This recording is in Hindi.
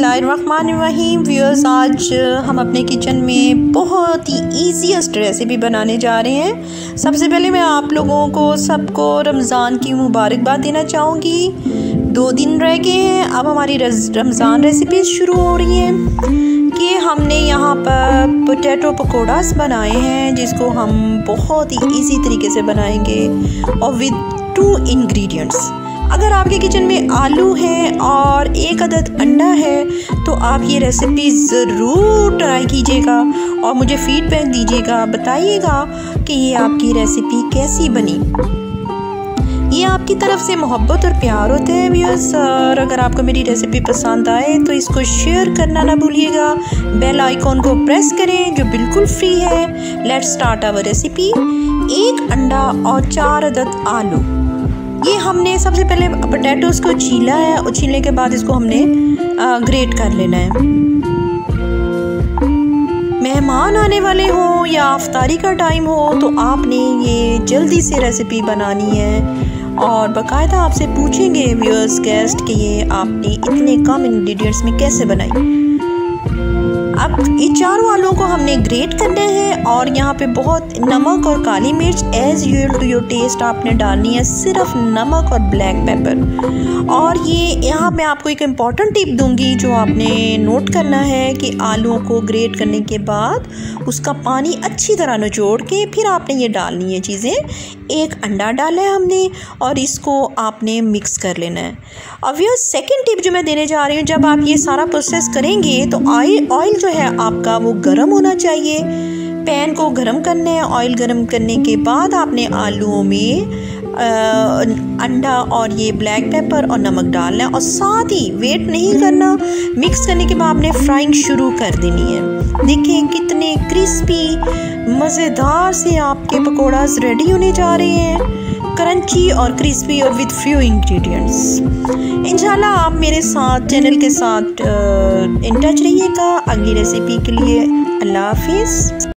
बिस्मिल्लाहिर्रहमानिर्रहीम व्यूअर्स, आज हम अपने किचन में बहुत ही ईजीएस्ट रेसिपी बनाने जा रहे हैं। सबसे पहले मैं आप लोगों को सबको रमज़ान की मुबारकबाद देना चाहूँगी। 2 दिन रह गए हैं, अब हमारी रमज़ान रेसिपी शुरू हो रही हैं कि हमने यहाँ पर पोटैटो पकौड़ास बनाए हैं, जिसको हम बहुत ही ईजी तरीके से बनाएंगे और विद 2 इंग्रेडिएंट्स। अगर आपके किचन में आलू है और 1 अदद अंडा है तो आप ये रेसिपी ज़रूर ट्राई कीजिएगा और मुझे फीडबैक दीजिएगा, बताइएगा कि ये आपकी रेसिपी कैसी बनी। ये आपकी तरफ से मोहब्बत और प्यार होते हैं व्यूअर्स। और अगर आपको मेरी रेसिपी पसंद आए तो इसको शेयर करना ना भूलिएगा। बेल आइकॉन को प्रेस करें जो बिल्कुल फ्री है। Let's start our recipe. 1 अंडा और 4 अदद आलू। ये हमने सबसे पहले पोटैटोज़ को छीला है और छीलने के बाद इसको हमने ग्रेट कर लेना है। मेहमान आने वाले हों या इफ्तारी का टाइम हो तो आपने ये जल्दी से रेसिपी बनानी है और बाकायदा आपसे पूछेंगे व्यूअर्स गेस्ट कि ये आपने इतने कम इंग्रेडिएंट्स में कैसे बनाई। अब ये चारों आलूओं को हमने ग्रेट करना है और यहाँ पे बहुत नमक और काली मिर्च as usual to your taste आपने डालनी है, सिर्फ नमक और ब्लैक पेपर। और ये यहाँ मैं आपको एक इम्पॉर्टेंट टिप दूंगी जो आपने नोट करना है कि आलूओं को ग्रेट करने के बाद उसका पानी अच्छी तरह निचोड़ के फिर आपने ये डालनी है चीज़ें। 1 अंडा डाला है हमने और इसको आपने मिक्स कर लेना है। अब ये सेकंड टिप जो मैं देने जा रही हूँ, जब आप ये सारा प्रोसेस करेंगे तो ऑयल जो है आपका वो गर्म होना चाहिए। पैन को गर्म करना है। ऑयल गर्म करने के बाद आपने आलूओं में अंडा और ये ब्लैक पेपर और नमक डालना है और साथ ही वेट नहीं करना। मिक्स करने के बाद आपने फ्राइंग शुरू कर देनी है। देखें कितने क्रिस्पी मज़ेदार से आपके पकौड़ास रेडी होने जा रहे हैं, क्रंची और क्रिस्पी और विद फ्यू इंग्रेडिएंट्स। इंशाल्लाह आप मेरे साथ चैनल के साथ इन टच रहिएगा अगली रेसिपी के लिए। अल्लाह हाफिज़।